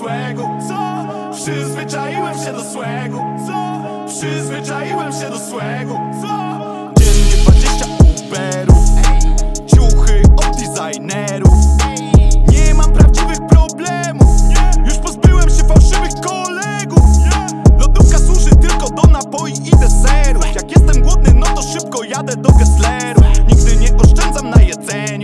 swego. Przyzwyczaiłem się do swego. Przyzwyczaiłem się do swego. Dziennie 20 Uberów, ciuchy od designerów. Nie mam prawdziwych problemów, już pozbyłem się fałszywych kolegów. Lodówka służy tylko do napoi i deserów. Jak jestem głodny, no to szybko jadę do Kesslerów. Nigdy nie oszczędzam na jedzeniu,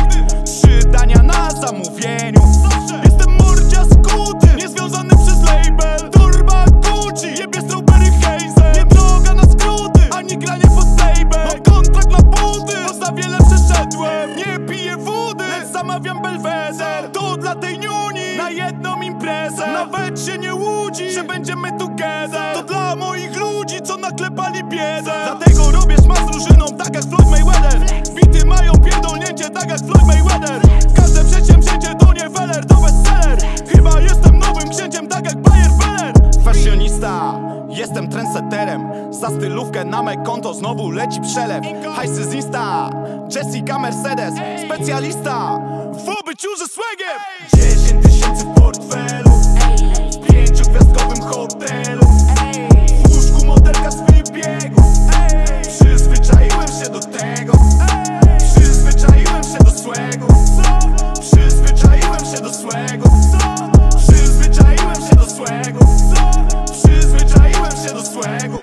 3 dania na zamówieniu. Jestem mordzia skuty, niezwiązany przez label. Torba Gucci, jebie strawberry hazel. Nie droga na skróty, ani granie pod label. Mam kontrakt na buty, bo za wiele przeszedłem. Nie piję wody, lecz zamawiam Belweder. To dla tej niuni, na jedną imprezę. Nawet się nie łudzi, że będziemy together. To dla moich ludzi, co naklepali biedę. Dlatego robię szmat z drużyną, tak jak Floyd Mayweather. Bity mają pierdolnięcie, tak jak Floyd Mayweather. Każde przedsięwzięcie to nie weler, to bestseller. Chyba jestem nowym księciem, tak jak Bayer. Fashionista, jestem trendsetterem. Za stylówkę na me konto znowu leci przelew. Hajsy z Insta, Jessica Mercedes. Specjalista w obyciu ze swagiem. 10 tysięcy w portfelu, w 5-gwiazdkowym hotelu. W łóżku modelka z wybiegu. Przyzwyczaiłem się do tego. Przyzwyczaiłem się do swego. Przyzwyczaiłem się do swego. Przyzwyczaiłem się do swego. Przyzwyczaiłem się do swego.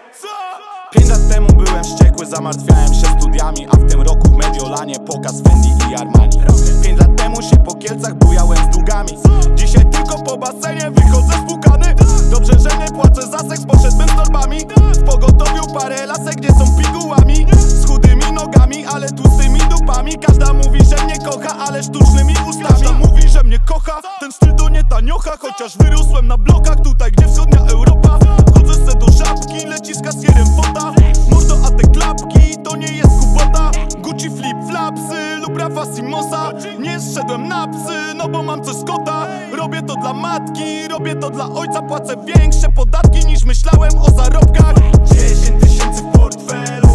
5 lat temu byłem wściekły, zamartwiałem się studiami. A w tym roku w Mediolanie pokaz Fendi i Armani. 5 lat temu się po Kielcach bujałem z długami. Dzisiaj tylko po basenie wychodzę spłukany. Dobrze, że nie płacę za seks, poszedłbym z torbami. W pogotowiu parę lasek, gdzie są pigułami. Z chudymi nogami, ale tłustymi dupami. Każda mówi, że mnie kocha, ale sztucznymi ustami. Każda mówi, że mnie kocha, ten styl to nie taniocha. Chociaż wyrosłem na blokach, tutaj gdzie wschodnia Europa. Chodzę se do Żabki, leci z kasjerem fota. Mordo, a te klapki to nie jest kubota. Gucci flip-flapsy lub Rafa Simosa. Nie zszedłem na psy, no bo mam coś z kota. Robię to dla matki, robię to dla ojca. Płacę większe podatki niż myślałem o zarobkach. 10 tysięcy w portfelu,